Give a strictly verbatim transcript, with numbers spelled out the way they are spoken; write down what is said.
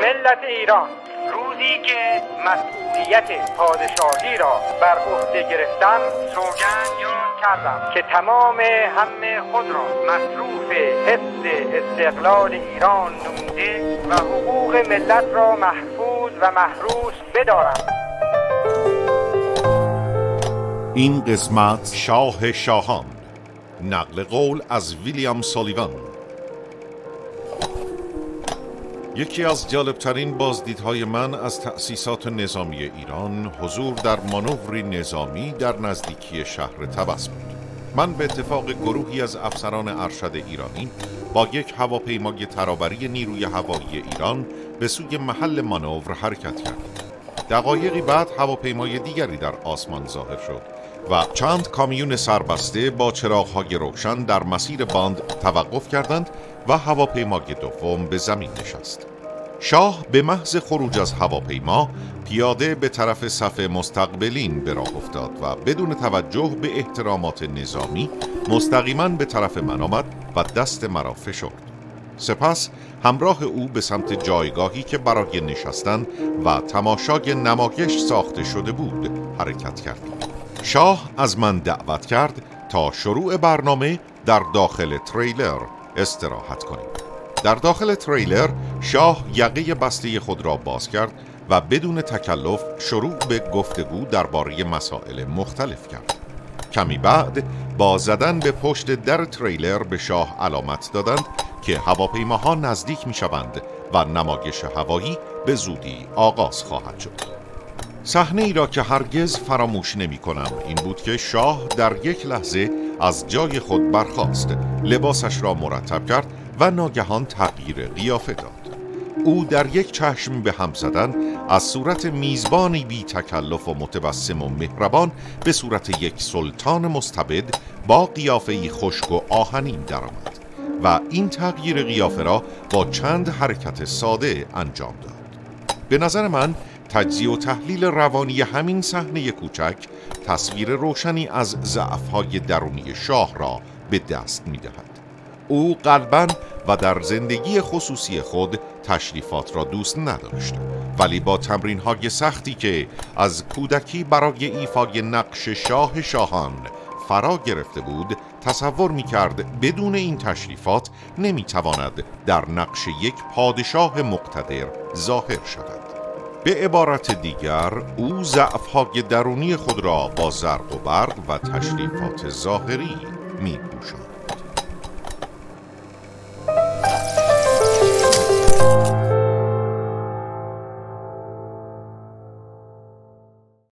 ملت ایران، روزی که مسئولیت پادشاهی را بر عهده گرفتم سوگند یاد کردم که تمام هم خود را مصروف حفظ استقلال ایران نموده و حقوق ملت را محفوظ و محروس بدارم. این قسمت شاه شاهان، نقل قول از ویلیام سالیوان. یکی از جالبترین بازدیدهای من از تأسیسات نظامی ایران حضور در مانوری نظامی در نزدیکی شهر طبس بود. من به اتفاق گروهی از افسران ارشد ایرانی با یک هواپیمای ترابری نیروی هوایی ایران به سوی محل مانور حرکت کردیم. دقایقی بعد هواپیمای دیگری در آسمان ظاهر شد و چند کامیون سربسته با چراغ‌های روشن در مسیر باند توقف کردند و هواپیمای دوم به زمین نشست. شاه به محض خروج از هواپیما پیاده به طرف صف مستقبلین به راه افتاد و بدون توجه به احترامات نظامی مستقیما به طرف من آمد و دست مرا فشرد. سپس همراه او به سمت جایگاهی که برای نشستن و تماشای نمایش ساخته شده بود حرکت کردیم. شاه از من دعوت کرد تا شروع برنامه در داخل تریلر استراحت کنیم. در داخل تریلر شاه یقه بسته خود را باز کرد و بدون تکلف شروع به گفتگو درباره مسائل مختلف کرد. کمی بعد با زدن به پشت در تریلر به شاه علامت دادند که هواپیماها نزدیک می شوند و نمایش هوایی به زودی آغاز خواهد شد. صحنه ای را که هرگز فراموش نمی کنم این بود که شاه در یک لحظه از جای خود برخاست، لباسش را مرتب کرد و ناگهان تغییر قیافه داد. او در یک چشم به هم زدن از صورت میزبانی بی تکلف و متبسم و مهربان به صورت یک سلطان مستبد با قیافه‌ای خشک و آهنین درآمد و این تغییر قیافه را با چند حرکت ساده انجام داد. به نظر من تجزیه و تحلیل روانی همین صحنه کوچک تصویر روشنی از ضعف‌های درونی شاه را به دست می‌دهد. او قلباً و در زندگی خصوصی خود تشریفات را دوست نداشت، ولی با تمرین‌های سختی که از کودکی برای ایفای نقش شاه شاهان فرا گرفته بود تصور می‌کرد بدون این تشریفات نمی‌تواند در نقش یک پادشاه مقتدر ظاهر شود. به عبارت دیگر او ضعف‌های درونی خود را با زرق و برق و تشریفات ظاهری می‌پوشاند.